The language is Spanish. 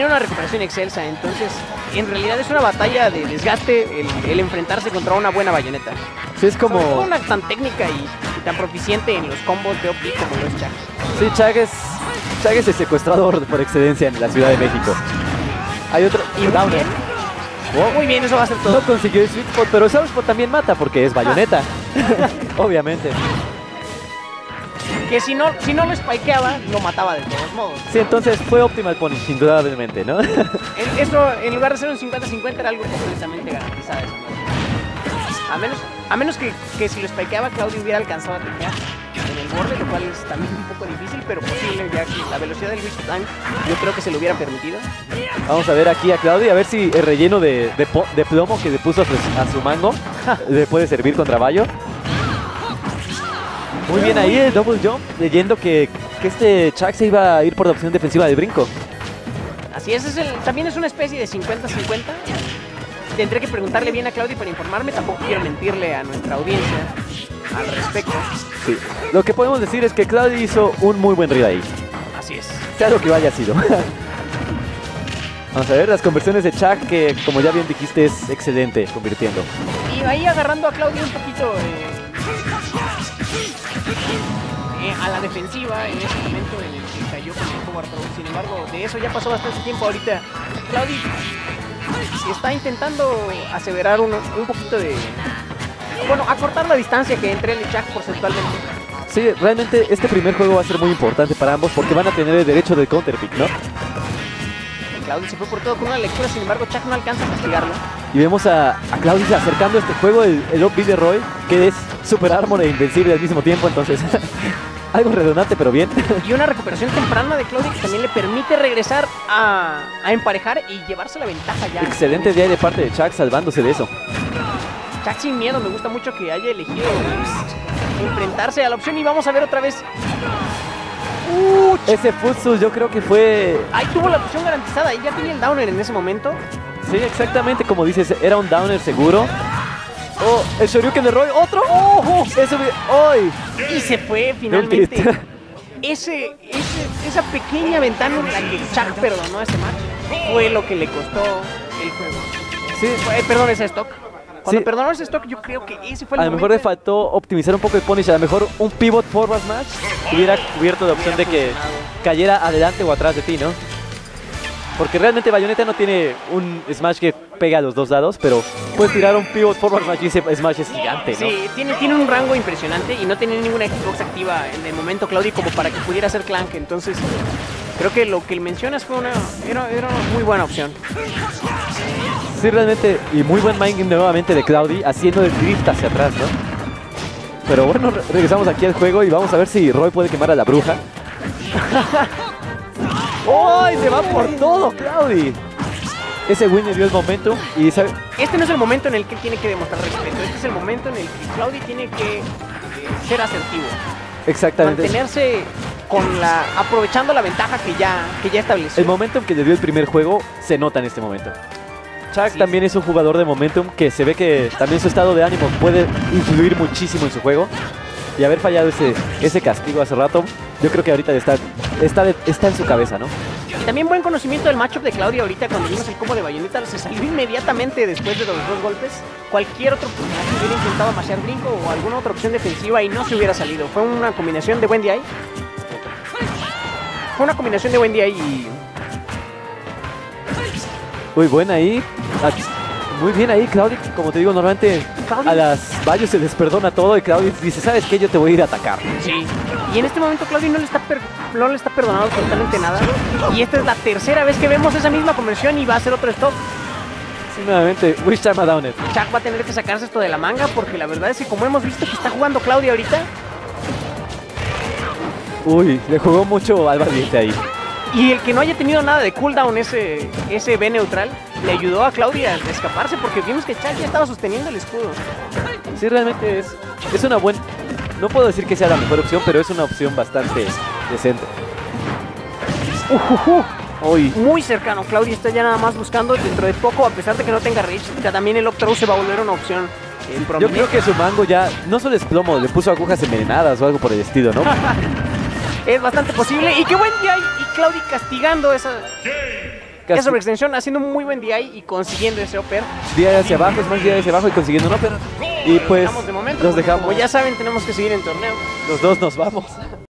tiene una recuperación excelsa, entonces en realidad es una batalla de desgaste el enfrentarse contra una buena Bayonetta. Sí, es como... Sobre todo una tan técnica y tan proficiente en los combos de OP como lo es Chag. Sí, Chag es el secuestrador por excelencia en la Ciudad de México. Hay otro... Y Downer. Muy bien, eso va a ser todo. No consiguió el Sweet Spot, pero el Sour Spot también mata porque es Bayonetta. Obviamente. Que si no lo spikeaba, lo mataba de todos modos. Sí, entonces fue Optimal Punish, indudablemente, ¿no? Esto, en lugar de ser un 50-50, era algo completamente garantizado. A menos que si lo spikeaba, Claudio hubiera alcanzado a tener en el borde, lo cual es también un poco difícil, pero posible, ya que la velocidad del Witch Time yo creo que se lo hubiera permitido. Vamos a ver aquí a Claudio, a ver si el relleno de plomo que le puso a su mango le puede servir contra Bayo. Muy bien ahí el double jump, leyendo que este Chag se iba a ir por la opción defensiva del brinco. Así es, también es una especie de 50-50. Tendré que preguntarle bien a Claudio para informarme, tampoco quiero mentirle a nuestra audiencia al respecto. Sí. Lo que podemos decir es que Claudio hizo un muy buen read ahí. Así es. Sea lo que haya sido. Vamos a ver las conversiones de Chag, que como ya bien dijiste es excelente convirtiendo. Y ahí agarrando a Claudio un poquito a la defensiva en ese momento en el que cayó con el Power Throw. Sin embargo, de eso ya pasó bastante tiempo ahorita. Claudio está intentando aseverar un poquito de... Bueno, acortar la distancia que entre él y Chag porcentualmente. Sí, realmente este primer juego va a ser muy importante para ambos porque van a tener el derecho del counterpick, ¿no? Claudio se fue por todo con una lectura, sin embargo Chag no alcanza a castigarlo. Y vemos a Claudio acercando este juego, el Up B de Roy, que es Super Armor e Invencible al mismo tiempo, entonces algo redundante pero bien. Y una recuperación temprana de Claudio que también le permite regresar a emparejar y llevarse la ventaja ya. Excelente día de parte de Chag salvándose de eso. Chag sin miedo, me gusta mucho que haya elegido enfrentarse a la opción y vamos a ver otra vez. Ese Futsu yo creo que fue... Ahí tuvo la opción garantizada, y ya tenía el downer en ese momento. Sí, exactamente como dices, era un downer seguro. Oh, el Shoryuken de Roy, otro. ¡Oh! Eso ¡ay! Y se fue finalmente. Esa pequeña ventana en la que Chag perdonó ese match fue lo que le costó el juego. Sí. Perdón, ese stock. Cuando Sí. perdonó ese stock, yo creo que ese fue el A lo mejor le faltó optimizar un poco el punish. A lo mejor un pivot forward smash hubiera cubierto la opción de que cayera adelante o atrás de ti, ¿no? Porque realmente Bayonetta no tiene un smash que pega a los dos lados, pero puedes tirar un pivot forward smash y ese smash es gigante, ¿no? Sí, tiene un rango impresionante y no tenía ninguna Xbox activa en el momento, Claudio, como para que pudiera hacer Clank. Entonces, creo que lo que mencionas fue era una muy buena opción. Sí, realmente, y muy buen mind game nuevamente de Cloudy, haciendo el drift hacia atrás, ¿no? Pero bueno, regresamos aquí al juego y vamos a ver si Roy puede quemar a la bruja. ¡Ay! Se va por todo, Cloudy. Ese win le dio el momentum y sabe... Este no es el momento en el que él tiene que demostrar respeto, este es el momento en el que Claudio tiene que ser asertivo. Exactamente. Mantenerse aprovechando la ventaja que ya estableció. El momentum que le dio el primer juego se nota en este momento. Chag también es un jugador de momentum que se ve que también su estado de ánimo puede influir muchísimo en su juego. Y haber fallado ese castigo hace rato, yo creo que ahorita está en su cabeza, ¿no? Y también buen conocimiento del matchup de Claudia ahorita cuando vimos el combo de Bayonetta, se salió inmediatamente después de los dos golpes. Cualquier otro personaje hubiera intentado mashear brinco o alguna otra opción defensiva y no se hubiera salido. Fue una combinación de buen DI. Y... Muy buena ahí. Muy bien ahí, Claudio. Como te digo, normalmente a las Bayo se les perdona todo y Claudio dice, ¿sabes qué? Yo te voy a ir a atacar. Sí. Y en este momento Claudio no le está perdonando absolutamente nada. Y esta es la tercera vez que vemos esa misma conversión y va a hacer otro stop. Sí, nuevamente, Wish Time a Downer. Chag va a tener que sacarse esto de la manga porque la verdad es que como hemos visto que está jugando Claudio ahorita. Uy, le jugó mucho al valiente ahí. Y el que no haya tenido nada de cooldown ese B neutral le ayudó a Claudia a escaparse porque vimos que Chag ya estaba sosteniendo el escudo. Sí, realmente es una buena... No puedo decir que sea la mejor opción, pero es una opción bastante decente. Uy. Muy cercano, Claudia está ya nada más buscando dentro de poco, a pesar de que no tenga reach, ya también el up throw se va a volver una opción. Yo creo que su mango ya no solo es plomo, le puso agujas envenenadas o algo por el estilo, ¿no? Es bastante posible. Y qué buen día. Y Claudio castigando esa sobreextensión, haciendo un muy buen DI y consiguiendo ese upper. DI hacia abajo, Smash DI hacia abajo y consiguiendo un upper. Y pues De momento, los dejamos. como ya saben, tenemos que seguir en torneo. Los dos nos vamos.